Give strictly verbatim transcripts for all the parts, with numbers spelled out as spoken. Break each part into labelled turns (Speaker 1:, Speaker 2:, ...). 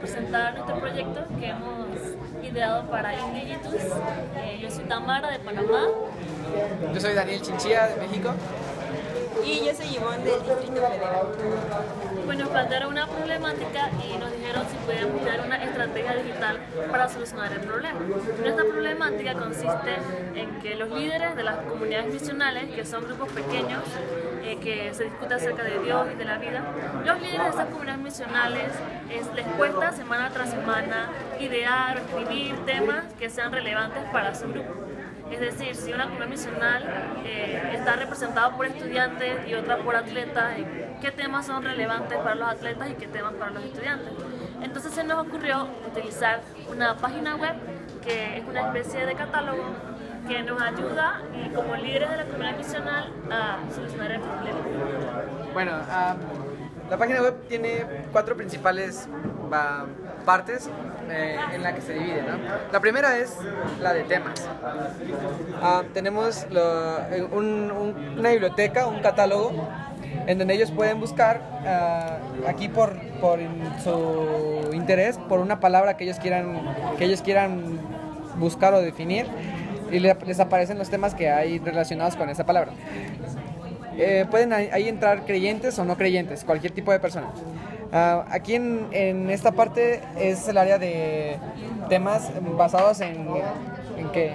Speaker 1: presentar nuestro proyecto que hemos ideado para Indigitus. Eh, yo soy Tamara de Panamá.
Speaker 2: Yo soy Daniel Chinchilla de México.
Speaker 3: Y yo soy Ivonne del Distrito Federal.
Speaker 1: Pues nos plantearon una problemática y nos dijeron si podíamos crear una estrategia digital para solucionar el problema. Nuestra problemática consiste en que los líderes de las comunidades misionales, que son grupos pequeños, eh, que se discute acerca de Dios y de la vida, los líderes de esas comunidades misionales es, les cuesta semana tras semana idear o escribir temas que sean relevantes para su grupo. Es decir, si una comunidad misional eh, está representada por estudiantes y otra por atletas, ¿qué temas son relevantes para los atletas y qué temas para los estudiantes? Entonces se nos ocurrió utilizar una página web que es una especie de catálogo que nos ayuda y como líderes de la comunidad misional a solucionar el problema.
Speaker 2: Bueno, um, la página web tiene cuatro principales uh, partes eh, en la que se divide, ¿no? La primera es la de temas. Uh, tenemos lo, un, un, una biblioteca, un catálogo, en donde ellos pueden buscar uh, aquí por, por su interés, por una palabra que ellos quieran, que ellos quieran buscar o definir, y le, les aparecen los temas que hay relacionados con esa palabra. Eh, pueden ahí, ahí entrar creyentes o no creyentes, cualquier tipo de persona. Uh, aquí en, en esta parte es el área de temas basados en, en, ¿qué?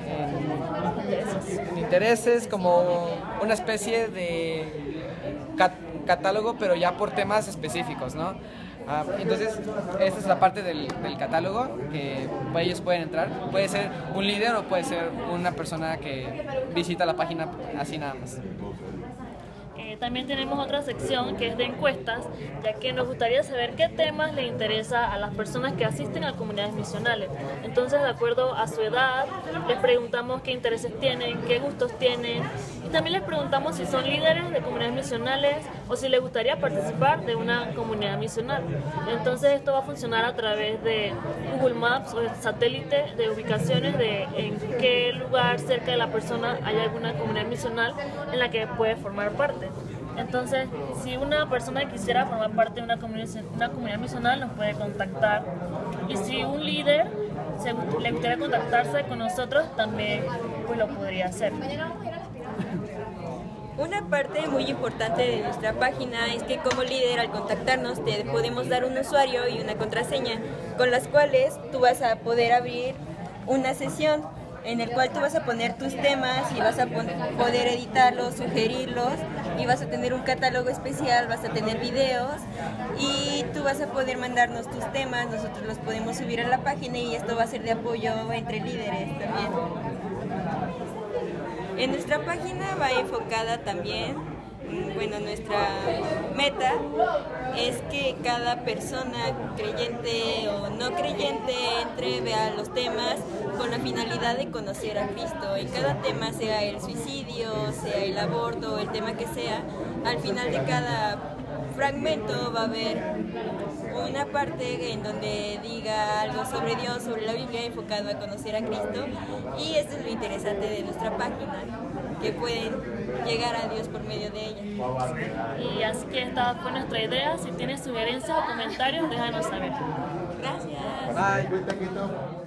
Speaker 2: en, en intereses, como una especie de cat, catálogo, pero ya por temas específicos, ¿no? Uh, entonces, esta es la parte del, del catálogo que ellos pueden entrar. Puede ser un líder o puede ser una persona que visita la página así nada más.
Speaker 1: Eh, también tenemos otra sección que es de encuestas, ya que nos gustaría saber qué temas le interesa a las personas que asisten a comunidades misionales. Entonces, de acuerdo a su edad, les preguntamos qué intereses tienen, qué gustos tienen, y también les preguntamos si son líderes de comunidades misionales o si les gustaría participar de una comunidad misional. Entonces, esto va a funcionar a través de Google Maps o satélite de ubicaciones de en qué lugar cerca de la persona hay alguna comunidad misional en la que puede formar parte. Entonces, si una persona quisiera formar parte de una comunidad, una comunidad misional, nos puede contactar. Y si un líder se, le gustaría contactarse con nosotros, también pues lo podría hacer.
Speaker 3: Una parte muy importante de nuestra página es que como líder al contactarnos te podemos dar un usuario y una contraseña con las cuales tú vas a poder abrir una sesión en el cual tú vas a poner tus temas y vas a poder editarlos, sugerirlos, y vas a tener un catálogo especial, vas a tener videos y tú vas a poder mandarnos tus temas, nosotros los podemos subir a la página y esto va a ser de apoyo entre líderes también. En nuestra página va enfocada también, bueno, nuestra meta es que cada persona creyente o no creyente entre, vea los temas con la finalidad de conocer a Cristo. En cada tema, sea el suicidio, sea el aborto, el tema que sea, al final de cada fragmento va a haber una parte en donde diga algo sobre Dios, sobre la Biblia, enfocado a conocer a Cristo, y esto es lo interesante de nuestra página, que pueden llegar a Dios por medio de ella.
Speaker 1: Y así que esta fue nuestra idea. Si tienes sugerencias o comentarios, déjanos saber.
Speaker 3: Gracias.
Speaker 2: Bye.